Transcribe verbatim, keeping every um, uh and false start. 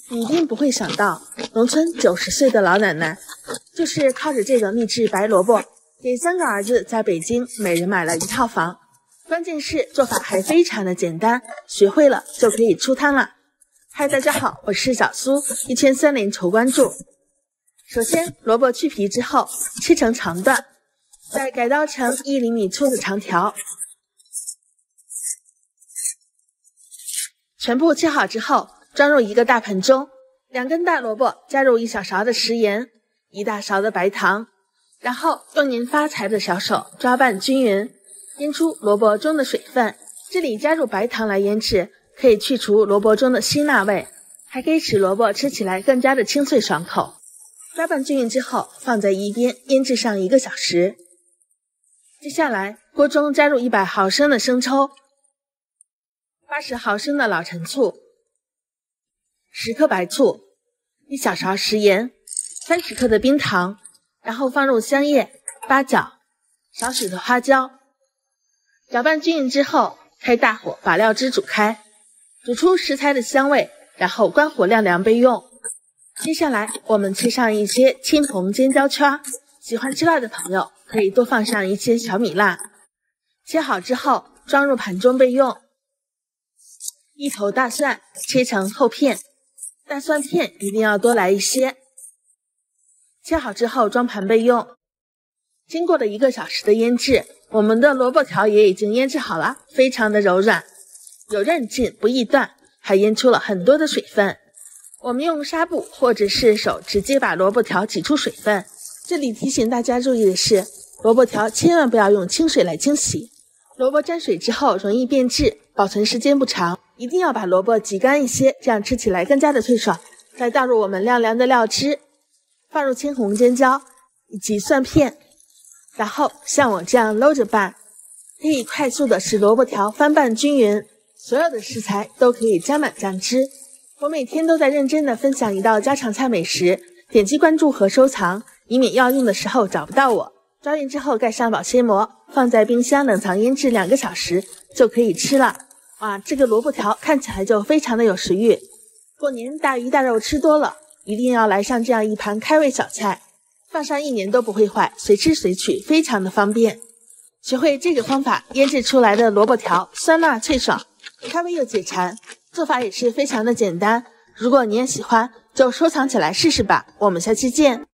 你一定不会想到，农村九十岁的老奶奶就是靠着这个秘制白萝卜，给三个儿子在北京每人买了一套房。关键是做法还非常的简单，学会了就可以出摊了。嗨，大家好，我是小苏，一圈三连求关注。首先，萝卜去皮之后切成长段，再改刀成一厘米粗的长条。全部切好之后，装入一个大盆中，两根大萝卜加入一小勺的食盐，一大勺的白糖，然后用您发财的小手抓拌均匀，腌出萝卜中的水分。这里加入白糖来腌制，可以去除萝卜中的辛辣味，还可以使萝卜吃起来更加的清脆爽口。抓拌均匀之后，放在一边腌制上一个小时。接下来，锅中加入一百毫升的生抽，八十毫升的老陈醋，十克白醋，一小勺食盐，三十克的冰糖，然后放入香叶、八角、少许的花椒，搅拌均匀之后，开大火把料汁煮开，煮出食材的香味，然后关火晾凉备用。接下来我们切上一些青红尖椒圈，喜欢吃辣的朋友可以多放上一些小米辣。切好之后装入盘中备用。一头大蒜切成厚片，大蒜片一定要多来一些。切好之后装盘备用。经过了一个小时的腌制，我们的萝卜条也已经腌制好了，非常的柔软，有韧劲不易断，还腌出了很多的水分。我们用纱布或者是手直接把萝卜条挤出水分。这里提醒大家注意的是，萝卜条千万不要用清水来清洗，萝卜沾水之后容易变质，保存时间不长，一定要把萝卜挤干一些，这样吃起来更加的脆爽。再倒入我们晾凉的料汁，放入青红尖椒以及蒜片，然后像我这样搂着拌，可以快速的使萝卜条翻拌均匀，所有的食材都可以沾满酱汁。我每天都在认真的分享一道家常菜美食，点击关注和收藏，以免要用的时候找不到我。抓匀之后盖上保鲜膜，放在冰箱冷藏腌制两个小时就可以吃了。哇，这个萝卜条看起来就非常的有食欲。过年大鱼大肉吃多了，一定要来上这样一盘开胃小菜，放上一年都不会坏，随吃随取，非常的方便。学会这个方法，腌制出来的萝卜条酸辣脆爽，开胃又解馋，做法也是非常的简单。如果你也喜欢，就收藏起来试试吧。我们下期见。